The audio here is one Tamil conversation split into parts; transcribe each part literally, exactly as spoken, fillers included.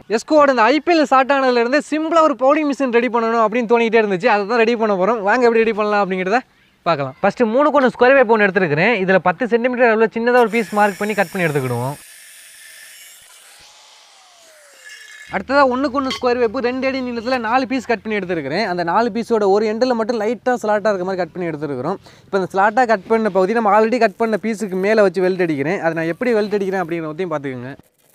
எஸ்கோவோட இந்த ஐபிஎல் ஸ்டார்ட் ஆனதுலேருந்து சிம்பிளாக ஒரு பவுலிங் மிஷின் ரெடி பண்ணணும் அப்படின்னு தோணிகிட்டே இருந்துச்சு. அதை தான் ரெடி பண்ண போகிறோம். வாங்க எப்படி ரெடி பண்ணலாம் அப்படிங்கிறத பார்க்கலாம். ஃபஸ்ட்டு மூணு கொண்டு ஸ்கொயர் வேப் ஒன்று எடுத்துருக்கிறேன். இதில் பத்து சென்டிமீட்டர் அளவில் சின்னதாக ஒரு பீஸ் மார்க் பண்ணி கட் பண்ணி எடுத்துக்கிடுவோம். அடுத்ததாக ஒன்றுக்கு ஒன்று ஸ்கொயர் வேப்பு ரெண்டு அடி நீளத்தில் நாலு பீஸ் கட் பண்ணி எடுத்துருக்கிறேன். அந்த நாலு பீஸோட ஒரு எண்டில் மட்டும் லைட்டாக ஸ்லாட்டாக இருக்க மாதிரி கட் பண்ணி எடுத்துருக்கிறோம். இப்போ இந்த ஸ்லாட்டாக கட் பண்ண பகுதி நம்ம ஆல்ரெடி கட் பண்ண பீஸுக்கு மேலே வச்சு வெல்ட் அடிக்கிறேன். அதை நான் எப்படி வெல்ட் அடிக்கிறேன் அப்படிங்கிற பற்றியும் பார்த்துக்கோங்க.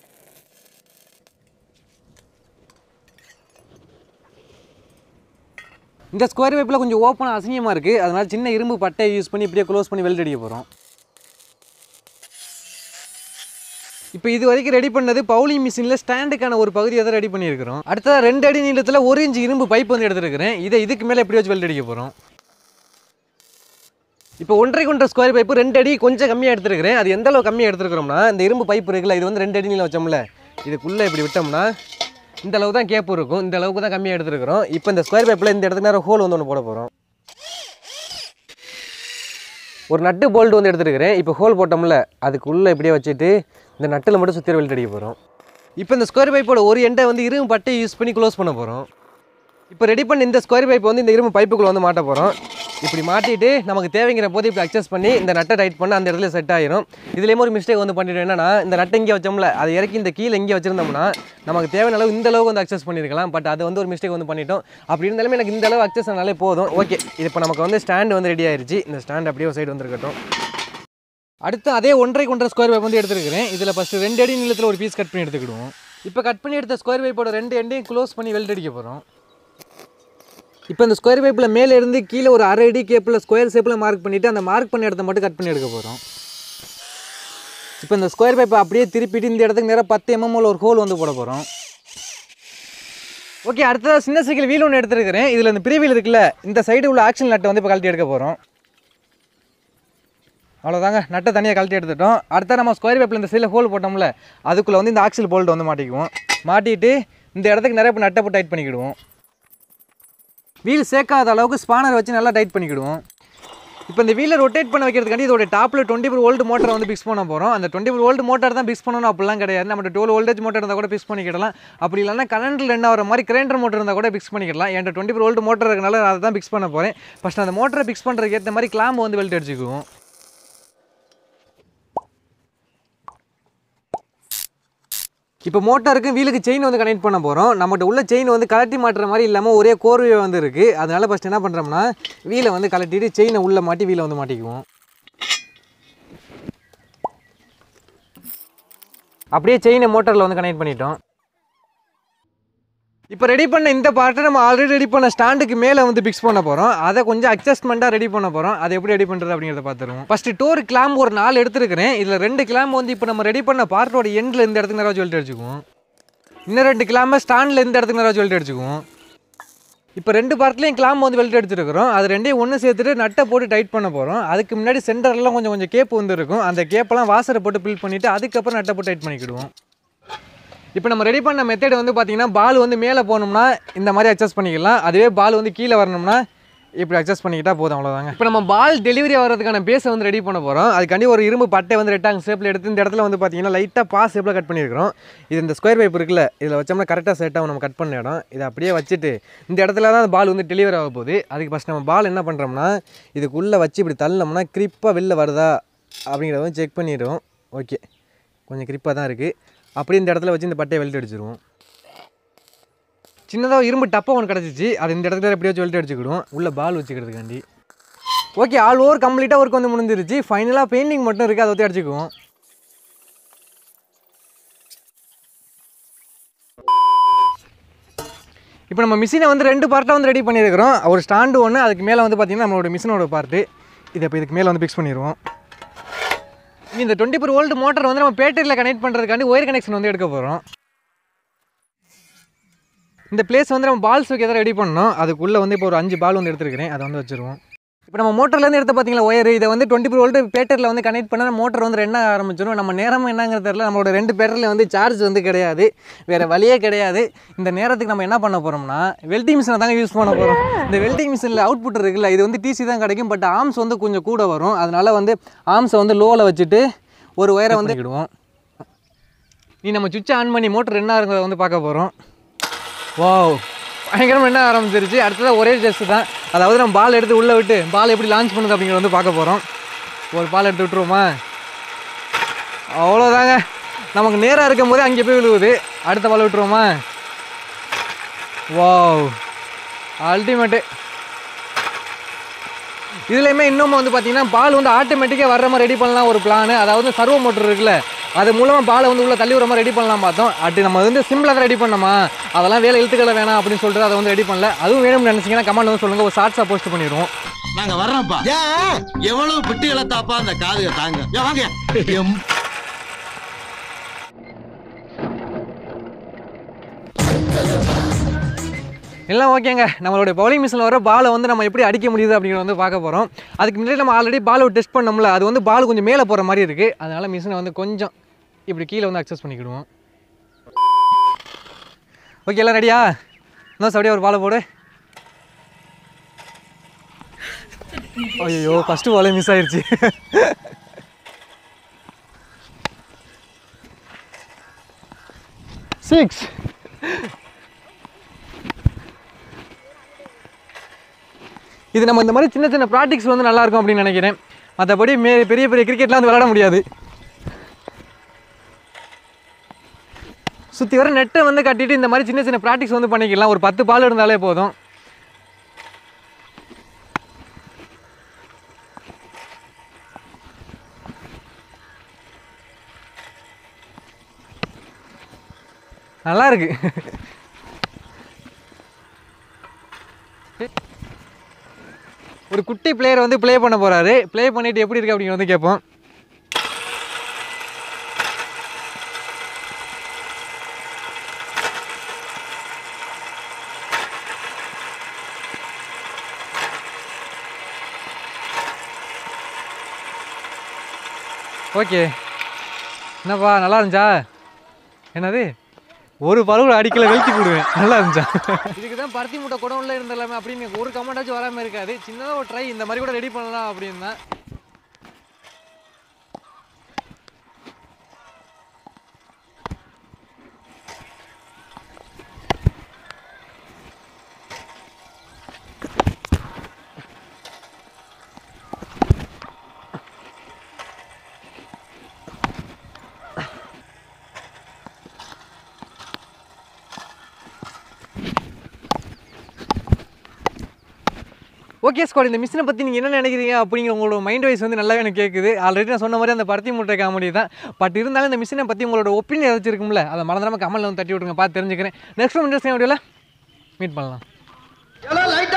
இந்த ஸ்கொயர் வேப்பில் கொஞ்சம் ஓப்பனாக அசிங்கமாக இருக்குது. அதனால் சின்ன இரும்பு பட்டையை யூஸ் பண்ணி இப்படியே க்ளோஸ் பண்ணி வெல்ட் அடிக்க போகிறோம். இப்போ இது வரைக்கும் ரெடி பண்ணது பவுலிங் மிஷினில் ஸ்டாண்டுக்கான ஒரு பகுதியை தான் ரெடி பண்ணியிருக்கிறோம். அடுத்ததாக ரெண்டு அடி நீளத்தில் ஒரு இன்ச்சு இரும்பு பைப் வந்து எடுத்துருக்கிறேன். இதை இதுக்கு மேலே எப்படி வச்சு வெல்ட் அடிக்க போகிறோம். இப்போ ஒன்றரை கொண்ட ஸ்கொயர் பைப்பு ரெண்டு அடி கொஞ்சம் கம்மியாக எடுத்துருக்கிறேன். அது எந்த அளவு கம்மியாக எடுத்துருக்கிறோம்னா, இந்த இரும்பு பைப்பு இருக்குல்ல, இது வந்து ரெண்டு அடி நீளம் வச்சோம்ல, இதுக்குள்ளே இப்படி விட்டோம்னா இந்த அளவு தான் கேப் இருக்கும். இந்த அளவுக்கு தான் கம்மியாக எடுத்துருக்கிறோம். இப்போ இந்த ஸ்கொயர் பைப்பில் இந்த இடத்துக்கு நேரம் ஹோல் வந்து ஒன்று போட போகிறோம். ஒரு நட்டு போல்ட் வந்து எடுத்துருக்கிறேன். இப்போ ஹோல் போட்டோம்ல, அதுக்குள்ளே இப்படியே வச்சுட்டு இந்த நட்டில் மட்டும் சுற்றி வெல்ட் அடிக்க போகிறோம். இப்போ இந்த ஸ்கொயர் பைப்போட ஒரு எண்டை வந்து இரும்பு பட்டை யூஸ் பண்ணி க்ளோஸ் பண்ண போகிறோம். இப்போ ரெடி பண்ணி இந்த ஸ்கொயர் பைப் வந்து இந்த இரும்பு பைப்புக்குள்ளே வந்து மாட்ட போகிறோம். இப்படி மாட்டிட்டு நமக்கு தேவைங்கிற போது இப்படி அட்ஜஸ்ட் பண்ணி இந்த நட்டை டைட் பண்ண அந்த இடத்துல செட் ஆகிரும். இதுலேயும் ஒரு மிஸ்டேக் வந்து பண்ணிவிடும். என்னன்னா, இந்த நட்டை இங்கே வச்சோம்ல, அதை இறக்கி இந்த கீழே இங்கே வச்சிருந்தோம்னா நமக்கு தேவையான அளவு இந்த அளவுக்கு வந்து அட்ஜஸ்ட் பண்ணியிருக்கலாம். பட் அது வந்து ஒரு மிஸ்டேக் வந்து பண்ணிட்டோம். அப்படி இருந்தாலுமே எனக்கு இந்த அளவு அட்ஜஸ்ட் ஆனாலே போதும். ஓகே, இது இப்போ நமக்கு வந்து ஸ்டாண்டு வந்து ரெடி ஆயிடுச்சு. இந்த ஸ்டாண்ட் அப்படியே ஒரு சைடு வந்துருக்கட்டும். அடுத்து அதே ஒன்றரை கொண்ட ஸ்கொயர் பைப் வந்து எடுத்துருக்கிறேன். இதில் ஃபஸ்ட்டு ரெண்டு அடி நீளத்தில் ஒரு பீஸ் கட் பண்ணி எடுத்துக்கிடுவோம். இப்போ கட் பண்ணி எடுத்த ஸ்கொயர் பைப்போட ரெண்டு எண்டையும் க்ளோஸ் பண்ணி வெல்ட் அடிக்க போகிறோம். இப்போ இந்த ஸ்கொயர் பைப்பில் மேலே இருந்து கீழே ஒரு அரை அடி கேப்பில் ஸ்கொயர் ஷேப்பில் மார்க் பண்ணிவிட்டு அந்த மார்க் பண்ண இடத்த மட்டும் கட் பண்ணி எடுக்க போகிறோம். இப்போ இந்த ஸ்கொயர் பைப்பை அப்படியே திருப்பிட்டு இந்த இடத்துக்கு நேராக பத்து எம்எம்ல ஒரு ஹோல் வந்து போட போகிறோம். ஓகே, அடுத்ததாக சின்ன சைக்கிள் வீல் ஒன்று எடுத்துருக்கிறேன். இதில் இந்த பிரிவில் இருக்குல்ல, இந்த சைடு உள்ள ஆக்ஷன் நட்டை வந்து இப்போ கழட்டி எடுக்க போகிறோம். அவ்வளோதாங்க, நட்டை தனியாக கழட்டி எடுத்துட்டோம். அடுத்த நம்ம ஸ்கொயர் பைப்பில் இந்த சைடில் ஹோல் போட்டோம்ல, அதுக்குள்ளே வந்து இந்த ஆக்சில் போல்ட் வந்து மாட்டிக்குவோம். மாட்டிட்டு இந்த இடத்துக்கு நிறைய இப்போ நட்டை போட்டு டைட் பண்ணிக்கிடுவோம். வீல் சேர்க்காத அளவுக்கு ஸ்பானர் வச்சு நல்லா டைட் பண்ணிக்கிடுவோம். இப்போ இந்த வீலை ரொட்டேட் பண்ண வைக்கிறதுக்காண்டி இதோட டாப்பில் டுவெண்ட்டி ஃபோர் வோல்ட் மோட்டரை வந்து பிக்ஸ் பண்ண போகிறோம். அந்த டுவெண்ட்டி ஃபோர் வோல்ட் மோட்டர் தான் பிக்ஸ் பண்ணணும் அப்படிலாம் கிடையாது. நம்ம டுவெல் வோல்டேஜ் மோட்டர் இருந்தால் கூட பிக்ஸ் பண்ணிக்கிடலாம். அப்படி இல்லைனா கரண்டில் ரன் ஆகிற மாதிரி கிரைண்டர் மோட்டர் இருந்தால் கூட பிக்ஸ் பண்ணிக்கலாம். என்கிட்ட டுவெண்ட்டி ஃபோர் வோல்ட் மோட்டர் இருக்கனால அதை தான் பிக்ஸ் பண்ண போகிறேன். ஃபஸ்ட் அந்த மோட்டரை பிக்ஸ் பண்ணுறதுக்கு ஏற்ற மாதிரி கிளாம்பு வந்து வெல்ட் அடிச்சுக்குவோம். இப்போ மோட்டருக்கு வீலுக்கு செயின் வந்து கனெக்ட் பண்ண போகிறோம். நம்மகிட்ட உள்ள செயின் வந்து கலட்டி மாட்டுற மாதிரி இல்லாமல் ஒரே கோர்வையை வந்து இருக்குது. அதனால் ஃபஸ்ட் என்ன பண்ணுறோம்னா, வீலை வந்து கலட்டிட்டு செயினை உள்ளே மாட்டி வீலை வந்து மாட்டிக்குவோம். அப்படியே செயினை மோட்டரில் வந்து கனெக்ட் பண்ணிட்டோம். இப்போ ரெடி பண்ண இந்த பார்ட்டை நம்ம ஆல்ரெடி ரெடி பண்ண ஸ்டாண்டுக்கு மேலே வந்து பிக்ஸ் பண்ண போகிறோம். அதை கொஞ்சம் அட்ஜஸ்ட்மெண்ட்டாக ரெடி பண்ண போகிறோம். அதை எப்படி ரெடி பண்ணுறது அப்படிங்கிறத பார்த்துருவோம். ஃபஸ்ட்டு டோர் கிளாம்பு ஒரு நாலு எடுத்துருக்கிறேன். இதில் ரெண்டு கிளாம்பு வந்து இப்போ நம்ம ரெடி பண்ண பார்ட்டோட எண்டில் இந்த இடத்துக்கு நேரம் வெல்ட் அடிச்சுக்குவோம். இன்னும் ரெண்டு கிளாம்பை ஸ்டாண்டில் இந்த இடத்துக்கு நேரம் வெல்ட் அடிச்சுக்குவோம். இப்போ ரெண்டு பார்ட்லேயும் கிளாம்பு வந்து வெல்ட் அடிச்சிருக்கிறோம். அது ரெண்டையும் ஒன்று சேர்த்துட்டு நட்டை போட்டு டைட் பண்ண போகிறோம். அதுக்கு முன்னாடி சென்டர்லாம் கொஞ்சம் கொஞ்சம் கேப் வந்து இருக்கும். அந்த கேப்பெல்லாம் வாசரை போட்டு ஃபில் பண்ணிவிட்டு அதுக்கப்புறம் நட்டை போட்டு டைட் பண்ணிக்கிடுவோம். இப்போ நம்ம ரெடி பண்ண மெத்தட் வந்து பார்த்திங்கன்னா, பால் வந்து மேலே போகணும்னா இந்த மாதிரி அட்ஜஸ்ட் பண்ணிக்கலாம். அதுவே பால் வந்து கீழே வரணும்னா இப்படி அட்ஜஸ்ட் பண்ணிக்கிட்டால் போதும், அவ்வளோதாங்க. இப்போ நம்ம பால் டெலிவரி ஆகிறதுக்கான பேஸை வந்து ரெடி பண்ண போகிறோம். அதுக்காண்டி ஒரு இரும்பு பட்டை வந்து ரெக்டாங்கிள் ஷேப்பில் எடுத்து இந்த இடத்துல வந்து பார்த்திங்கன்னா லைட்டாக பாஸ் ஷேப்பில் கட் பண்ணியிருக்கிறோம். இது இந்த ஸ்கொயர் பைப் இருக்குல்ல, இதில் வச்சோம்னா கரெக்டாக செட்டாக நம்ம கட் பண்ண இடம். இதை அப்படியே வச்சுட்டு இந்த இடத்துல தான் பால் வந்து டெலிவரி ஆக போகுது. அதுக்கு ஃபஸ்ட் நம்ம பால் என்ன பண்ணுறோம்னா, இதுக்குள்ளே வச்சு இப்படி தள்ளினோம்னா கிரிப்பாக வெளில வருதா அப்படிங்கிறத வந்து செக் பண்ணிவிடுவோம். ஓகே, கொஞ்சம் கிரிப்பாக தான் இருக்குது. அப்படி இந்த இடத்துல வச்சு இந்த பட்டையை வெல்ட் அடிச்சிருவோம். சின்னதாக இரும்பு டப்பா ஒன்று கிடச்சிச்சு, அது இந்த இடத்துல எப்படியோ வச்சு வெல்ட் அடிச்சுக்கிடுவோம் உள்ளே பால் வச்சுக்கிறதுக்காண்டி. ஓகே, ஆல் ஓவர் கம்ப்ளீட்டாக ஒர்க் வந்து முடிஞ்சிருச்சு. ஃபைனலாக பெயிண்டிங் மட்டும் இருக்குது, அதை வச்சு அடிச்சுக்குவோம். இப்போ நம்ம மிஷினை வந்து ரெண்டு பார்ட்டாக வந்து ரெடி பண்ணியிருக்கிறோம். ஒரு ஸ்டாண்டு ஒன்று, அதுக்கு மேலே வந்து பார்த்திங்கன்னா நம்மளோட மிஷினோட பார்ட்டு. இதை இப்போ இதுக்கு மேலே வந்து ஃபிக்ஸ் பண்ணிடுவோம். இந்த டுவெண்ட்டி ஃபோர் வோல்ட் மோட்டர் வந்து நம்ம பேட்டரியில் கனெக்ட் பண்ணுறதுக்காண்டி ஒயர் கனெக்ஷன் வந்து எடுக்க போகிறோம். இந்த பிளேஸ் வந்து நம்ம பால்ஸ் வைக்க ரெடி பண்ணோம். அதுக்குள்ளே வந்து இப்போ ஒரு அஞ்சு பால் வந்து எடுத்துருக்கிறேன், அதை வந்து வச்சுருவோம். இப்போ நம்ம மோட்டர்லேருந்து எடுத்து பார்த்தீங்களா ஒயர், இதை வந்து டுவெண்ட்டி ஃபோர் வோல்ட் பேட்டரில் வந்து கனெக்ட் பண்ணால் மோட்டர் வந்து ரெண்டாக ஆரம்பிச்சிடும். நம்ம நேரம் என்னங்கிறது தெரியல, நம்மளோட ரெண்டு பேட்டரில் வந்து சார்ஜ் வந்து கிடையாது, வேறு வழியே கிடையாது. இந்த நேரத்துக்கு நம்ம என்ன பண்ண போகிறோம்னா, வெல்டிங் மிஷினை தாங்க யூஸ் பண்ண போகிறோம். இந்த வெல்டிங் மிஷினில் அவுட்புட் இருக்குல்ல, இது வந்து டிசி தான் கிடைக்கும். பட் ஆர்ம்ஸ் வந்து கொஞ்சம் கூட வரும். அதனால் வந்து ஆர்ம்ஸை வந்து லோவில் வச்சுட்டு ஒரு ஒயரை வந்து இடுவோம். நீ நம்ம சுவிட்ச் ஆன் பண்ணி மோட்டர் என்ன ஆகுங்கிறத வந்து பார்க்க போகிறோம். வாவ், பயங்கரமாக என்ன ஆரம்பிச்சிருச்சு. அடுத்ததாக ஒரே டெஸ்ட் தான், அதாவது நம்ம பால் எடுத்து உள்ளே விட்டு பால் எப்படி லான்ச் பண்ணுது அப்படிங்கிறத வந்து பார்க்க போகிறோம். ஒரு பால் எடுத்து விட்டுருவோமா? அவ்வளோதாங்க, நமக்கு நேராக இருக்கும் போதே அங்கே போய் விழுவுது. அடுத்த பால் விட்டுருவோமா? Wow, ultimate. இதுலேயுமே இன்னும் வந்து பார்த்தீங்கன்னா பால் வந்து ஆட்டோமேட்டிக்காக வர்ற மாதிரி ரெடி பண்ணலாம் ஒரு பிளான். அதாவது சர்வோ மோட்டர் இருக்குல்ல, அது மூலமாக பாலை வந்து உள்ளே தள்ளி விடுற மாதிரி ரெடி பண்ணலாம் பார்த்தோம். அப்படி நம்ம வந்து சிம்பிளாக தான் ரெடி பண்ணோமா, அதெல்லாம் வேலை இழுத்துக்களை வேணாம் அப்படின்னு சொல்லிட்டு அதை வந்து ரெடி பண்ணல. அதுவும் வேணும்னு நினச்சிங்கன்னா கமெண்ட் வந்து சொல்லுங்கள், ஒரு ஷார்ட்ஸாக போஸ்ட் பண்ணிடுவோம். நாங்கள் வர்றோம்ப்பா. எவ்வளவு பிட்டு இழத்தாப்பா அந்த காதுக தாங்க. வாங்க. எல்லாம் ஓகேங்க. நம்மளுடைய பவுலிங் மிஷினில் வர பாலை வந்து நம்ம எப்படி அடிக்க முடியுது அப்படிங்கிறத வந்து பார்க்க போகிறோம். அதுக்கு முன்னாடி நம்ம ஆல்ரெடி பாலை டெஸ்ட் பண்ணோம்ல, அது வந்து பால் கொஞ்சம் மேலே போகிற மாதிரி இருக்குது. அதனால் மிஷினை வந்து கொஞ்சம் இப்படி கீழே வந்து அக்சஸ் பண்ணிக்கிடுவோம். ஓகே, எல்லாம் ரெடியா? இன்னும் அப்படியே ஒரு பாலை போடு. ஐயோ, ஃபஸ்ட்டு பாலே மிஸ் ஆயிடுச்சு. சிக்ஸ். இது நம்ம இந்த மாதிரி சின்ன சின்ன ப்ராக்டிக்ஸ் வந்து நல்லாயிருக்கும் அப்படின்னு நினைக்கிறேன். மற்றபடி மே பெரிய பெரிய கிரிக்கெட்லாம் வந்து விளையாட முடியாது. சுற்றி வர நெட்டை வந்து கட்டிட்டு இந்த மாதிரி சின்ன சின்ன ப்ராக்டிக்ஸ் வந்து பண்ணிக்கலாம். ஒரு பத்து பால் இருந்தாலே போதும். நல்லா இருக்கு. ஒரு குட்டி பிளேயர் வந்து ப்ளே பண்ண போகிறாரு. ப்ளே பண்ணிவிட்டு எப்படி இருக்குது அப்படிங்கிற வந்து கேட்போம். ஓகே, என்னப்பா நல்லா இருந்துச்சா? என்னது, ஒரு பலூன் அடிக்கல வெயிட்டு போடுவேன். நல்லா இருந்துச்சா? இதுக்கு தான் பருத்தி மூட்டை குடம்ல இருந்தலாமே அப்படின்னு ஒரு கமெண்டாச்சும் வராமல் இருக்காது. சின்னதாக ஒரு ட்ரை இந்த மாதிரி கூட ரெடி பண்ணலாம் அப்படின்னு தான். ஓகே ஸ்குவாட், இந்த மிஷினை பற்றி நீங்கள் என்ன நினைக்கிறீங்க அப்படிங்கிற உங்களோட மைண்ட் வைஸ் வந்து நல்லாவே எனக்கு கேட்குது. ஆல்ரெடி நான் சொன்ன மாதிரி அந்த பருத்தி மூட்டை காமெடி தான். பட் இருந்தாலும் இந்த மிஷினை பற்றி உங்களோட ஒப்பீனியன் ஏதாச்சும் இருக்கும்ல, அதை மறந்துடாமல் கமெண்ட்ல வந்து தட்டி விட்டுருங்க, பார்த்து தெரிஞ்சுக்கிறேன். நெக்ஸ்ட் இன்ட்ரெஸ்டிங் வீடியோவில் மீட் பண்ணலாம்.